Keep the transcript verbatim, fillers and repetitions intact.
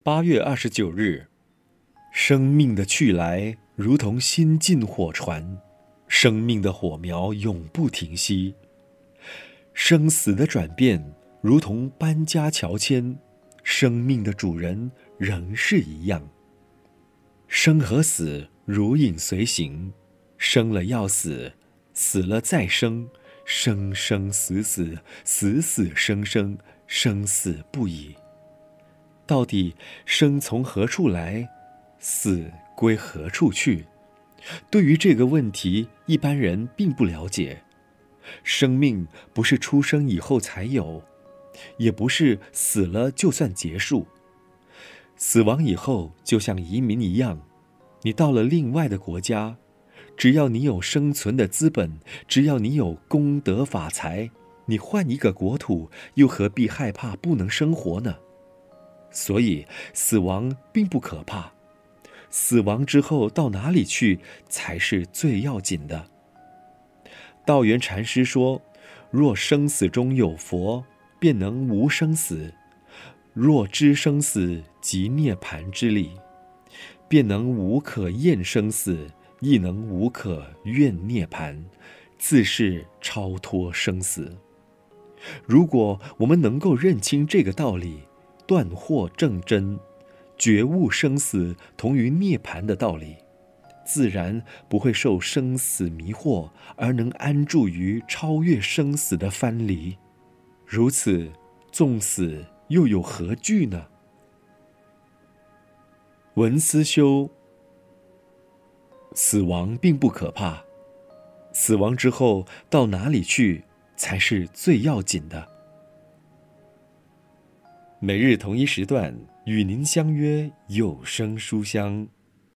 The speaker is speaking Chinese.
八月二十九日，生命的去来如同新进火船，生命的火苗永不停息。生死的转变如同搬家乔迁，生命的主人仍是一样。生和死如影随形，生了要死，死了再生，生生死死，死死生生，生死不已。到底生从何处来，死归何处去？对于这个问题，一般人并不了解。生命不是出生以后才有，也不是死了就算结束。死亡以后就像移民一样，你到了另外的国家，只要你有生存的资本，只要你有功德法财，你换一个国土，又何必害怕不能生活呢？所以死亡并不可怕，死亡之后到哪里去才是最要紧的。道元禅师说，若生死中有佛，便能无生死；若知生死即涅槃之理，便能无可厌生死，亦能无可怨涅槃，自是超脱生死。如果我们能够认清这个道理，断惑正真，觉悟生死同于涅槃的道理，自然不会受生死迷惑，而能安住于超越生死的藩篱。如此，纵死又有何惧呢？文思修，死亡并不可怕，死亡之后到哪里去才是最要紧的。每日同一时段与您相约有声书香。